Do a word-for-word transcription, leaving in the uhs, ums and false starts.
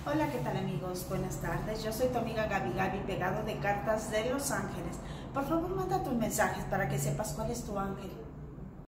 Hola, ¿qué tal amigos? Buenas tardes. Yo soy tu amiga Gaby Gaby, pegado de cartas de Los Ángeles. Por favor, manda tus mensajes para que sepas cuál es tu ángel.